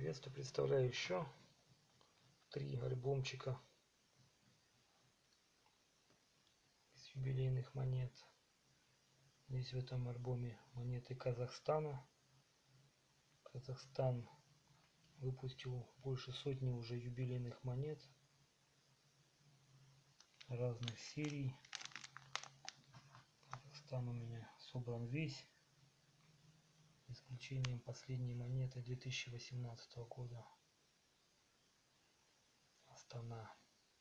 Приветствую, представляю еще 3 альбомчика из юбилейных монет. Здесь в этом альбоме монеты Казахстана. Казахстан выпустил больше сотни уже юбилейных монет разных серий. Казахстан у меня собран весь, за исключением последней монеты 2018 года. Астана.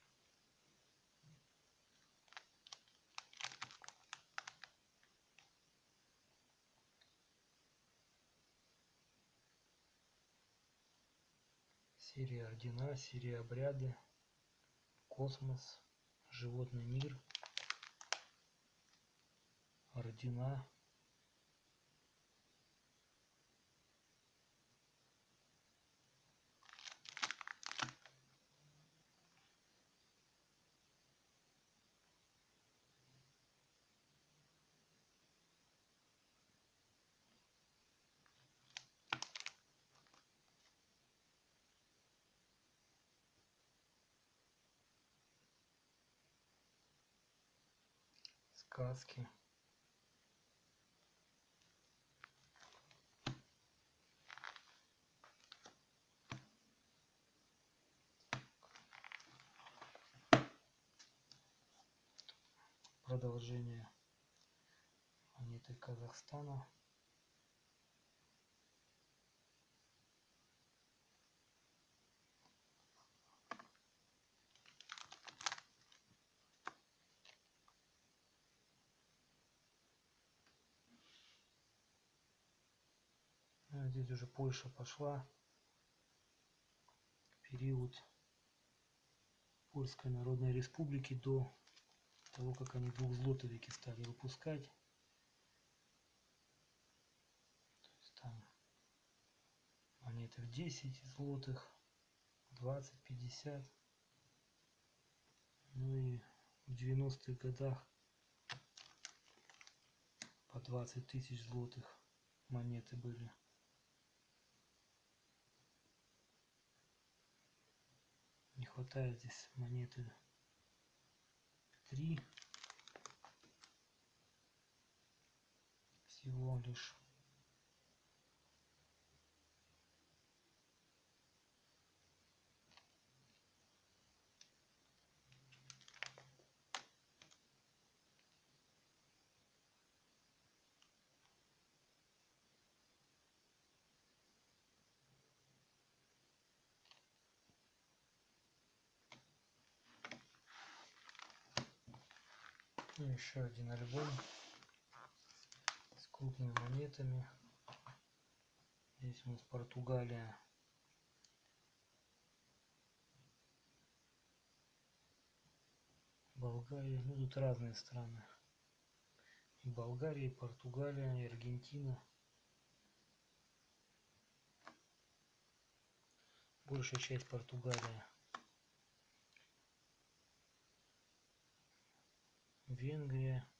Серия ордена, серия обряды, космос, животный мир, ордена, сказки. Продолжение монеты Казахстана. Здесь уже Польша пошла. Период Польской Народной Республики до того, как они двухзлотовики стали выпускать. То есть там монеты в 10 злотых, 20, 50. Ну и в 90-х годах по 20 тысяч злотых монеты были. Не хватает здесь монеты 3 всего лишь. И еще один альбом с крупными монетами. Здесь у нас Португалия, Болгария. Ну тут разные страны. И Болгария, и Португалия, и Аргентина. Большая часть Португалия. Венгрия.